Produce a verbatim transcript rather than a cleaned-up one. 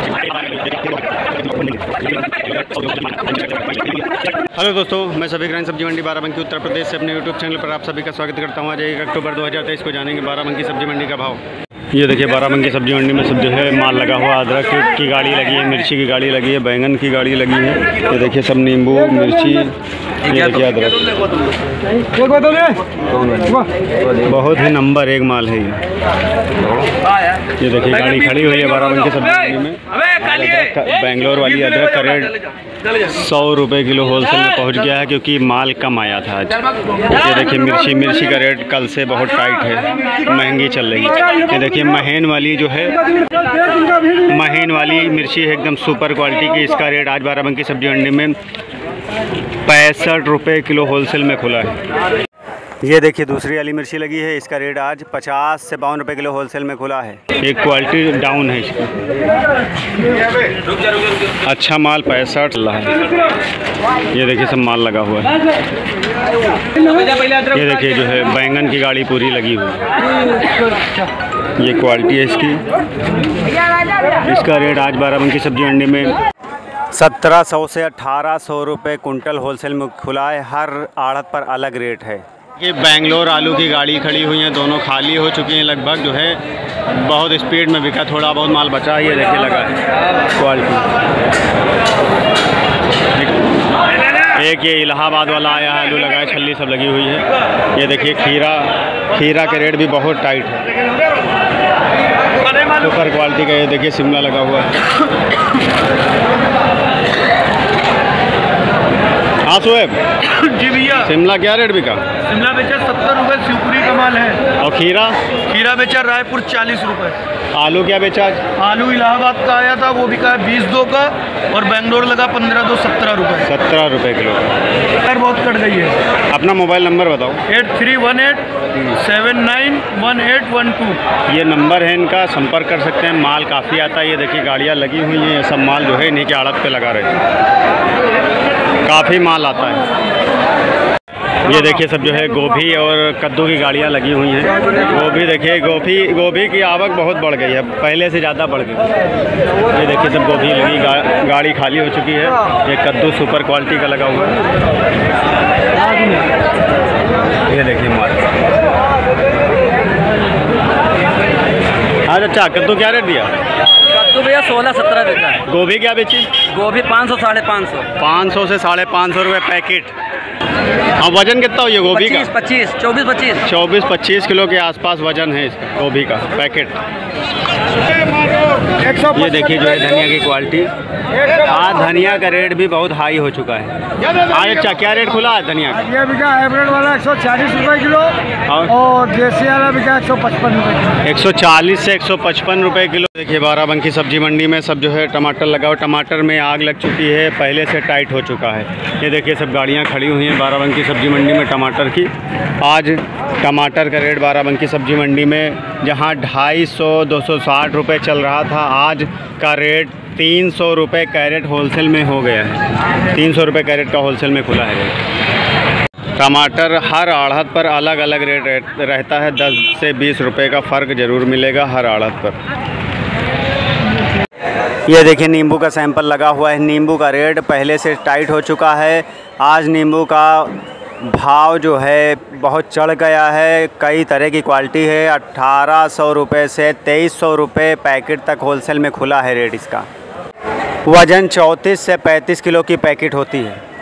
Hello दोस्तों, मैं सभी ग्राइन सब्जी मंडी बाराबंकी उत्तर प्रदेश से अपने यूट्यूब चैनल पर आप सभी का स्वागत करता हूँ। आज एक अक्टूबर दो हज़ार तेईस को जानेंगे बाराबंकी सब्जी मंडी का भाव। ये देखिए बाराबंकी सब्जी मंडी में सब जो है माल लगा हुआ। अदरक की गाड़ी लगी है, मिर्ची की गाड़ी लगी है, बैंगन की गाड़ी लगी है। ये देखिए सब नींबू मिर्ची, ये देखिए अदरक, बहुत ही नंबर एक माल है ये। ये देखिए गाड़ी खड़ी हुई है बाराबंकी सब्जी मंडी में। बेंगलोर वाली अदरक का रेट सौ रुपये किलो होलसेल में पहुंच गया है, क्योंकि माल कम आया था आज। ये देखिए मिर्ची मिर्ची का रेट कल से बहुत टाइट है, महंगी चल रही है। ये देखिए महीन वाली जो है, महीन वाली मिर्ची है एकदम सुपर क्वालिटी की। इसका रेट आज बाराबंकी सब्जी मंडी में पैंसठ रुपये किलो होलसेल में खुला है। ये देखिए दूसरी वाली मिर्ची लगी है, इसका रेट आज पचास से बावन रुपये किलो होलसेल में खुला है। एक क्वालिटी डाउन है इसकी। अच्छा माल पैंसठ चल रहा है। ये देखिए सब माल लगा हुआ है। ये देखिए जो है बैंगन की गाड़ी पूरी लगी हुई है। ये क्वालिटी है इसकी। इसका रेट आज बाराबंकी सब्जी मंडी में सत्रह सौ से अठारह सौ रुपये कुंटल होलसेल में खुला है। हर आड़त पर अलग रेट है। ये बेंगलोर आलू की गाड़ी खड़ी हुई हैं, दोनों खाली हो चुकी हैं लगभग। जो है बहुत स्पीड में बिका, थोड़ा बहुत माल बचा है। ये देखिए लगा है क्वालिटी। एक ये इलाहाबाद वाला आया है, आलू लगा है, छल्ली सब लगी हुई है। ये देखिए खीरा, खीरा के रेट भी बहुत टाइट है, सुपर क्वालिटी का। ये देखिए शिमला लगा हुआ है। हाँ सोएब जी भैया, शिमला क्या रेट बिका? शिमला बेचा सत्तर रुपये, शिवपुरी का माल है। और खीरा? खीरा बेचा रायपुर चालीस रुपये। आलू क्या बेचा? आलू इलाहाबाद का आया था, वो बिका है बीस दो का। और बेंगलोर लगा पंद्रह दो सत्रह रुपये। सत्रह रुपये किलो का। बहुत कट गई है। अपना मोबाइल नंबर बताओ। Eight three one eight seven nine one eight one two, ये नंबर है इनका, संपर्क कर सकते हैं। माल काफ़ी आता है। ये देखिए गाड़ियाँ लगी हुई हैं, ये सब माल जो है इन्हीं की आड़त पे लगा रहे हैं। काफ़ी माल आता है। ये देखिए सब जो है गोभी और कद्दू की गाड़ियाँ लगी हुई हैं। गोभी देखिए, गोभी गोभी की आवक बहुत बढ़ गई है, पहले से ज़्यादा बढ़ गई। ये देखिए सब गोभी लगी, गा, गाड़ी खाली हो चुकी है। ये कद्दू सुपर क्वालिटी का लगा हुआ है। ये देखिए माल। हाँ अच्छा, कद्दू क्या रेट दिया? कद्दू भैया सोलह सत्रह देता है। गोभी क्या बेची? गोभी पाँच सौ साढ़े पाँच सौ पाँच सौ से साढ़े पाँच सौ रुपये पैकेट। हाँ, वजन कितना हो ये गोभी का? पच्चीस चौबीस पच्चीस चौबीस पच्चीस किलो के आसपास वजन है इसका गोभी का पैकेट। ये देखिए जो है धनिया की क्वालिटी। आज धनिया का रेट भी बहुत हाई हो चुका है। आज अच्छा क्या रेट खुला है धनिया का? ये बिका हाइब्रिड वाला एक सौ चालीस रुपये किलो और, और देसी वाला बिका एक सौ पचपन रुपये। एक सौ चालीस से एक सौ पचपन रुपये किलो। देखिए बाराबंकी सब्जी मंडी में सब जो है टमाटर लगा हुआ। टमाटर में आग लग चुकी है, पहले से टाइट हो चुका है। ये देखिए सब गाड़ियाँ खड़ी हुई हैं बाराबंकी सब्जी मंडी में टमाटर की। आज टमाटर का रेट बाराबंकी सब्जी मंडी में जहाँ ढाई सौ दो सौ साठ रुपये चल रहा था, आज का रेट तीन सौ रुपये कैरेट होलसेल में हो गया है। तीन सौ रुपये कैरेट का होलसेल में खुला है रेट। टमाटर हर आढ़त पर अलग अलग रेट रहता है, दस से बीस रुपये का फ़र्क ज़रूर मिलेगा हर आढ़त पर। ये देखिए नींबू का सैंपल लगा हुआ है। नींबू का रेट पहले से टाइट हो चुका है। आज नींबू का भाव जो है बहुत चढ़ गया है। कई तरह की क्वालिटी है। अट्ठारह सौ रुपये से तेईस सौ रुपये पैकेट तक होलसेल में खुला है रेट इसका। वज़न चौंतीस से पैंतीस किलो की पैकेट होती है।